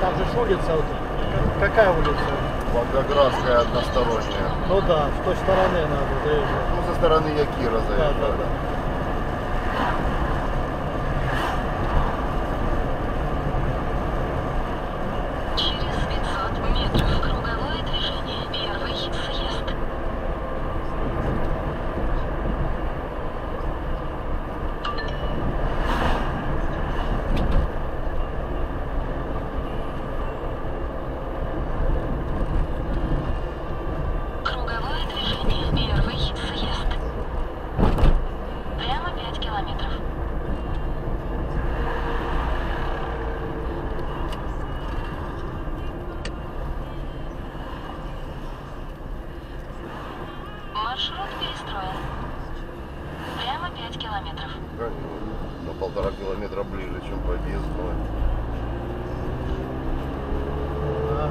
там же ж улица, вот, какая улица? Волгоградская односторонняя. Ну да, с той стороны надо заезжать. Ну, со стороны Якира Да, заезжали. да, да. Через 500 метров круговое движение. Первый съезд. Круговое движение. Первый съезд. Прямо 5 километров. Маршрут перестроен. Прямо 5 километров. На 1,5 километра ближе, чем по объездной. Да.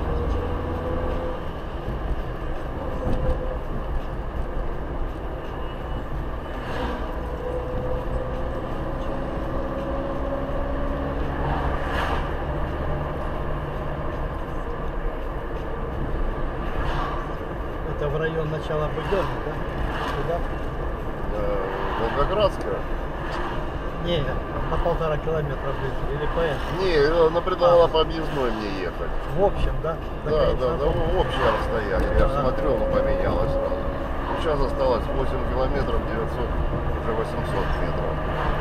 Это в район начала Будённых, да? Туда? Волгоградская? Не, на 1,5 километра ближе. Или по этому. Не, она предлагала по объездной мне ехать. В общем, да? Да, Такая да, информация. общее расстояние. Я Ага. смотрел, но поменялось сразу. Сейчас осталось 8 километров 900, уже 800 метров.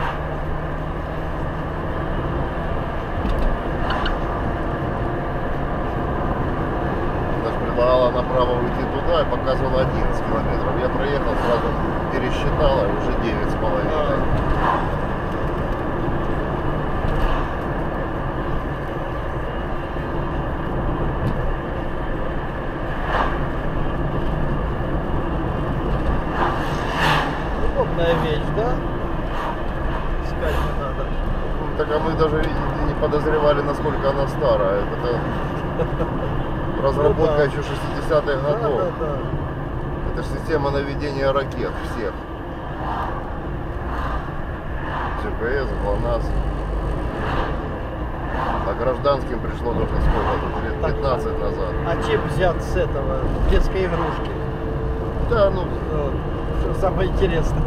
Она же предлагала направо уйти туда и показывала 11 километров. Я проехал, сразу пересчитала, и уже 9,5. Удобная вещь, да? Искать не надо. Так а мы даже не подозревали, насколько она старая. Это разработка Ну да. еще 60-х Да, годов. да, да. Это же система наведения ракет всех. GPS, ГЛОНАСС. А гражданским пришло только сколько? Лет Так. 15 назад. А чип взят с этого, детской игрушки. Да, ну, Вот. Что самое интересное.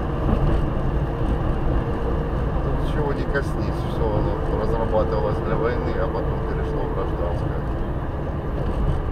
тут чего не коснись. Все оно разрабатывалось для войны, а потом перешло в гражданское.